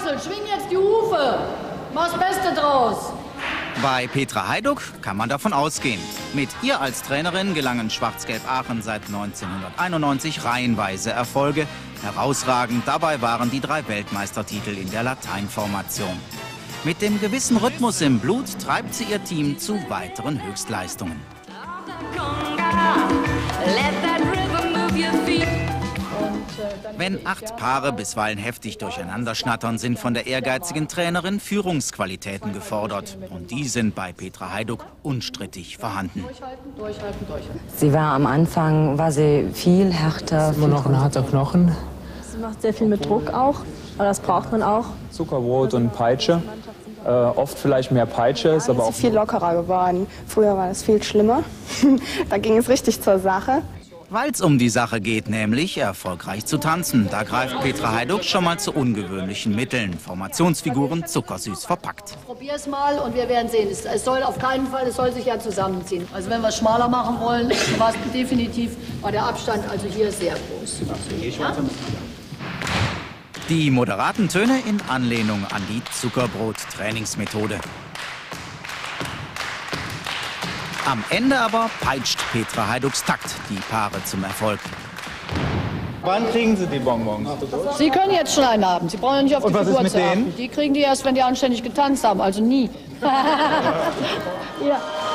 Marcel, schwing jetzt die Hufe. Mach das Beste draus. Bei Petra Hajduk kann man davon ausgehen. Mit ihr als Trainerin gelangen Schwarz-Gelb Aachen seit 1991 reihenweise Erfolge. Herausragend dabei waren die 3 Weltmeistertitel in der Lateinformation. Mit dem gewissen Rhythmus im Blut treibt sie ihr Team zu weiteren Höchstleistungen. Wenn 8 Paare bisweilen heftig durcheinander schnattern, sind von der ehrgeizigen Trainerin Führungsqualitäten gefordert. Und die sind bei Petra Hajduk unstrittig vorhanden. Sie war am Anfang, war sie viel härter. Immer noch ein harter Knochen. Sie macht sehr viel mit Druck auch, aber das braucht man auch. Zuckerbrot und Peitsche. Oft vielleicht mehr Peitsche, ist aber auch viel lockerer geworden. Früher war das viel schlimmer. Da ging es richtig zur Sache. Weil es um die Sache geht, nämlich erfolgreich zu tanzen. Da greift Petra Hajduk schon mal zu ungewöhnlichen Mitteln. Formationsfiguren zuckersüß verpackt. Probier es mal und wir werden sehen. Es soll auf keinen Fall, es soll sich ja zusammenziehen. Also wenn wir es schmaler machen wollen, war es definitiv war der Abstand also hier sehr groß. Ja? Die moderaten Töne in Anlehnung an die Zuckerbrot-Trainingsmethode. Am Ende aber peitscht Petra Hajduks Takt die Paare zum Erfolg. Wann kriegen Sie die Bonbons? Sie können jetzt schon einen haben. Sie brauchen ja nicht auf die was ist Figur mit zu achten. denen? Die kriegen die erst, wenn die anständig getanzt haben, also nie. Ja.